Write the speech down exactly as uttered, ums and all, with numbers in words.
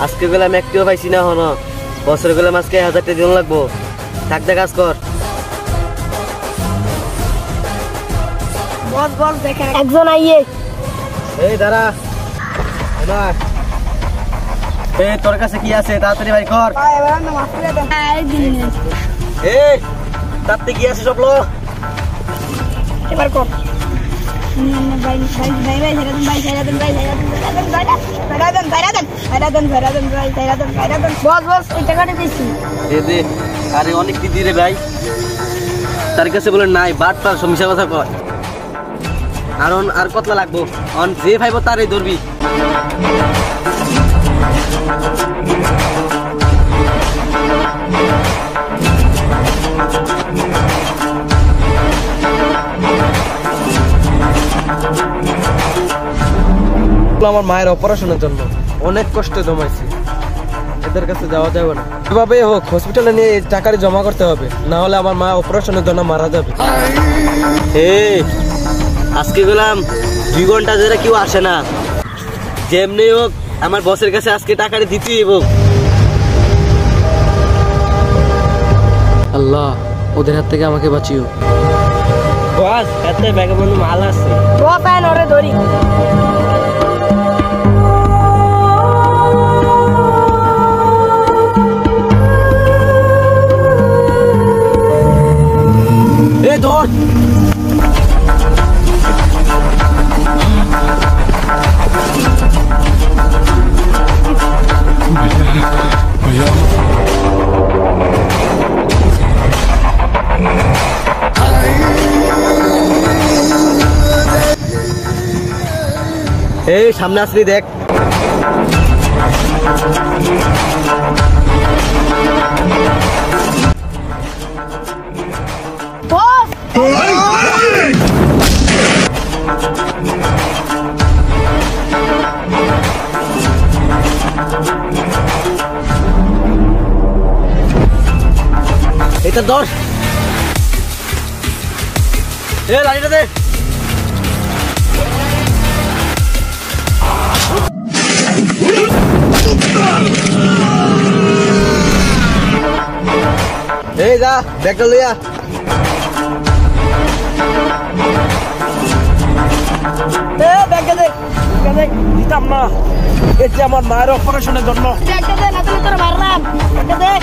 আজকে গেলাম একটিও পাইছি না হন বছর গেলাম আজকে হাজার টাকা দিন লাগবো থাকতে কাজ কর বস বস দেখেন একজন আইয়ে এই দাঁড়া এই তোর কাছে কি আছে তাড়াতাড়ি ভাই কর এই তাতে কি আছে সব লো এবার কর ভাই ভাই ভাই ভাই হেরাদন ভাই হেরাদন ভাই হেরাদন ভাই হেরাদন হেরাদন হেরাদন হেরাদন ভাই হেরাদন হেরাদন বস বস ওই টাকাটা দিছি দে দে আরে অনেক কি দি রে ভাই তার কাছে বলে নাই বাট পার সমস্যা কথা কর আর আর কতলা লাগবো অন যে ভাইবো তারই ধরবি আমার মায়ের অপারেশনের জন্য অনেক কষ্ট জমাইছি এদের কাছে যাওয়া যাবে না এভাবে হোক হসপিটালে নিয়ে টাকাটা জমা করতে হবে না হলে আমার মা অপারেশনের জন্য মারা যাবে এই আজকে গেলাম দুই ঘন্টা ধরে কেউ আসে না যেমনি হোক আমার বসের কাছে আজকে টাকাটা দিতেই হইব আল্লাহ ওদের হাত থেকে আমাকে বাঁচিও বস এতে ব্যাগে বন্ধু মাল আছে বস আয় নরে ধরি এই ধর এই সামনে আসলি দেখ বস এটা ধর এ লাইটা দে এই যা ব্যাগটা লইয়া এ ব্যাগটা দে ব্যাগটা দে দিতাম না এটা আমার মায়ের অপারেশনের জন্য ব্যাগটা দে না তুমি তোর মারলাম ব্যাগটা দে